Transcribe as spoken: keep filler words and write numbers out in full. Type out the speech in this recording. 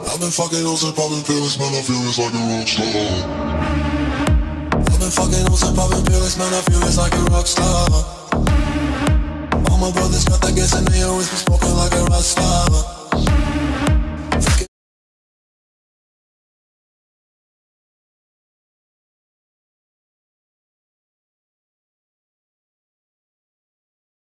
I've been fucking hoes and popping pills, man, I feel it's like a rock star. I've been fucking hoes and popping pills, man, I feel it's like a rock star. All my brothers got that gas and they always been smoking like a